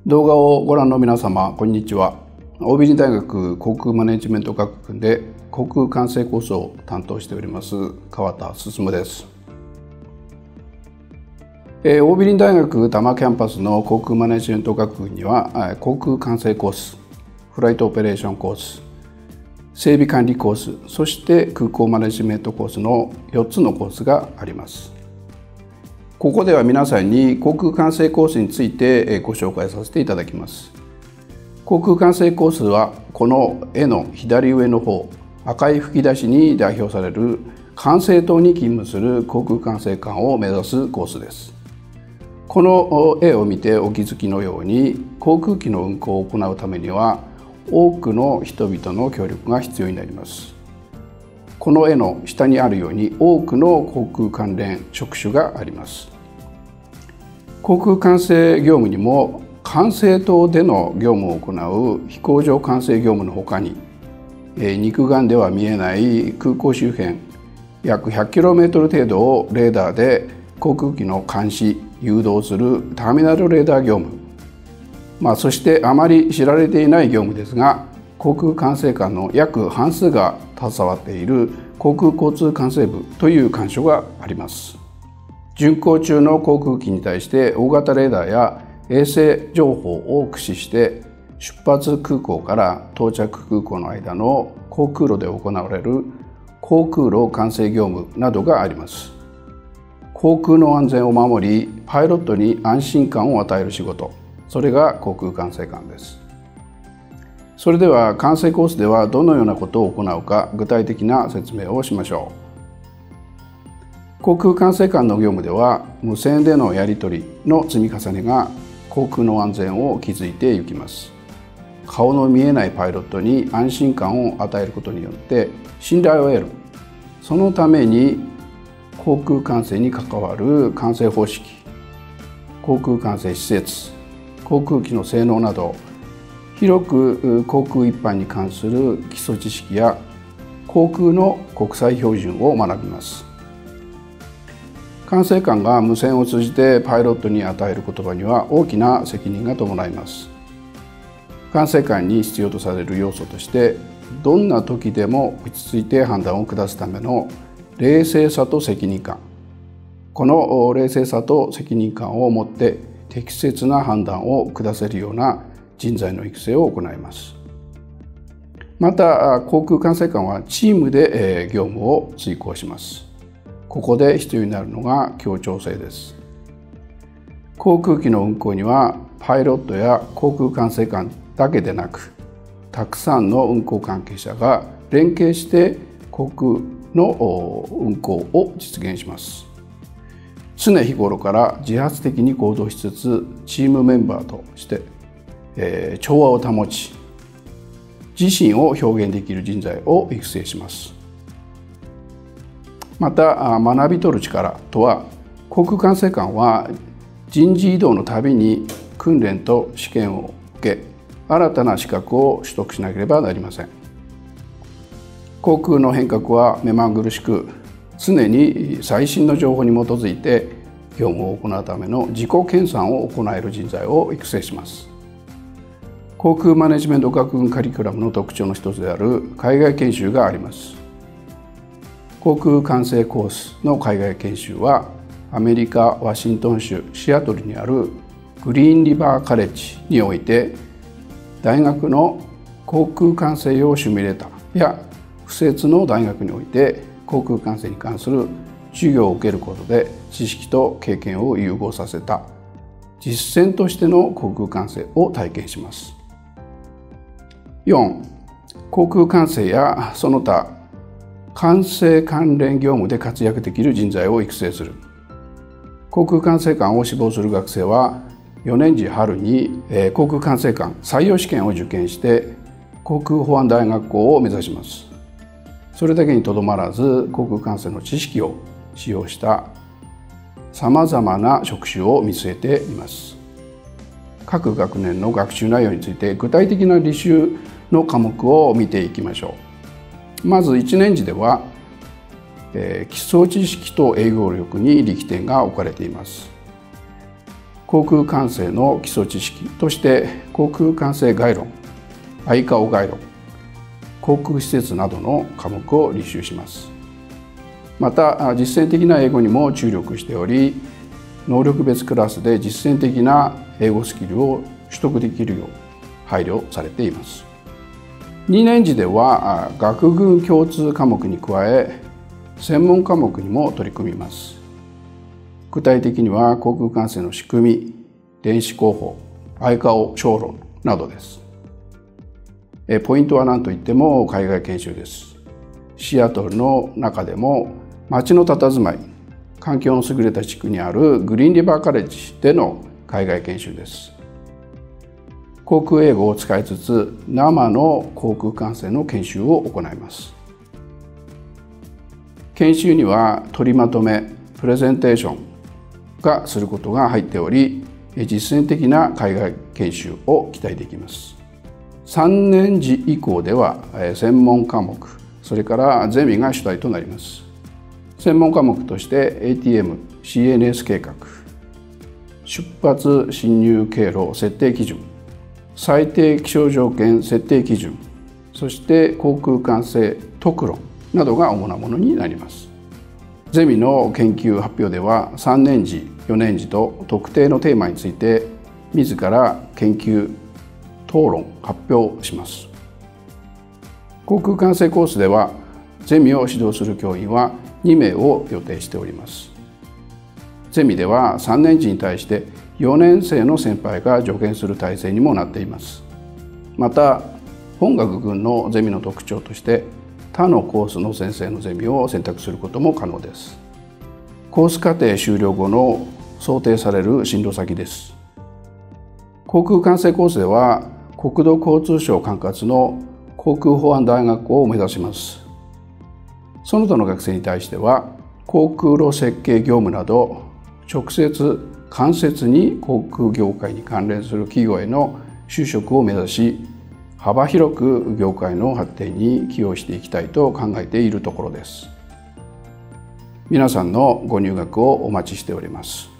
動画をご覧の皆様、こんにちは。桜美林大学航空マネジメント学部で航空管制コースを担当しております川田進です。桜美林大学多摩キャンパスの航空マネジメント学部には航空管制コース、フライトオペレーションコース、整備管理コース、そして空港マネジメントコースの4つのコースがあります。ここでは皆さんに航空管制コースについてご紹介させていただきます。航空管制コースはこの絵の左上の方、赤い吹き出しに代表される管制塔に勤務する航空管制官を目指すコースです。この絵を見てお気づきのように、航空機の運航を行うためには多くの人々の協力が必要になります。この絵の下にあるように多くの航空関連職種があります。航空管制業務にも管制塔での業務を行う飛行場管制業務のほかに、肉眼では見えない空港周辺約 100km 程度をレーダーで航空機の監視・誘導するターミナルレーダー業務、そしてあまり知られていない業務ですが、航空管制官の約半数が携わっている航空交通管制部という官所があります。巡航中の航空機に対して大型レーダーや衛星情報を駆使して出発空港から到着空港の間の航空路で行われる航空路管制業務などがあります。航空の安全を守り、パイロットに安心感を与える仕事、それが航空管制官です。それでは管制コースではどのようなことを行うか、具体的な説明をしましょう。航空管制官の業務では、無線でのやり取りの積み重ねが航空の安全を築いていきます。顔の見えないパイロットに安心感を与えることによって信頼を得る。そのために航空管制に関わる管制方式、航空管制施設、航空機の性能など、広く航空一般に関する基礎知識や航空の国際標準を学びます。管制官が無線を通じてパイロットに与える言葉には大きな責任が伴います。管制官に必要とされる要素として、どんな時でも落ち着いて判断を下すための冷静さと責任感、この冷静さと責任感を持って適切な判断を下せるような人材の育成を行います。また航空管制官はチームで業務を遂行します。ここで必要になるのが協調性です。航空機の運航にはパイロットや航空管制官だけでなく、たくさんの運航関係者が連携して航空の運航を実現します。常日頃から自発的に行動しつつ、チームメンバーとして、調和を保ち、自身を表現できる人材を育成します。また学び取る力とは、航空管制官は人事異動のたびに訓練と試験を受け、新たな資格を取得しなければなりません。航空の変革は目まぐるしく、常に最新の情報に基づいて業務を行うための自己研鑽を行える人材を育成します。航空マネジメント学部カリキュラムの特徴の一つである海外研修があります。航空管制コースの海外研修は、アメリカ・ワシントン州シアトルにあるグリーンリバーカレッジにおいて、大学の航空管制用シミュレーターや附設の大学において航空管制に関する授業を受けることで知識と経験を融合させた実践としての航空管制を体験します。4、航空管制やその他管制関連業務で活躍できる人材を育成する。航空管制官を志望する学生は4年次春に航空管制官採用試験を受験して航空保安大学校を目指します。それだけにとどまらず、航空管制の知識を使用したさまざまな職種を見据えています。各学年の学習内容について具体的な履修の科目を見ていきましょう。まず1年次では、基礎知識と営業力に力点が置かれています。 航空管制の基礎知識として航空管制概論、ICAO概論、航空施設などの科目を履修します。また実践的な英語にも注力しており、能力別クラスで実践的な英語スキルを取得できるよう配慮されています。2年次では学群共通科目に加え専門科目にも取り組みます。具体的には航空管制の仕組み、電子広報、ICAO小論などです。ポイントは何といっても海外研修です。シアトルの中でも街の佇まい、環境の優れた地区にあるグリーンリバーカレッジでの海外研修です。航空英語を使いつつ生の航空管制の研修を行います。研修には取りまとめ、プレゼンテーションがすることが入っており、実践的な海外研修を期待できます。3年次以降では専門科目、それからゼミが主体となります。専門科目として ATM、CNS 計画、出発進入経路設定基準、最低気象条件設定基準、そして航空管制特論などが主なものになります。ゼミの研究発表では3年次、4年次と特定のテーマについて自ら研究、討論、発表します。航空管制コースではゼミを指導する教員は2名を予定しております。ゼミでは3年次に対して4年生の先輩が助言する体制にもなっています。また本学群のゼミの特徴として他のコースの先生のゼミを選択することも可能です。コース課程終了後の想定される進路先です。航空管制コースでは国土交通省管轄の航空保安大学校を目指します。その他の学生に対しては航空路設計業務など直接間接に航空業界に関連する企業への就職を目指し、幅広く業界の発展に寄与していきたいと考えているところです。皆さんのご入学をお待ちしております。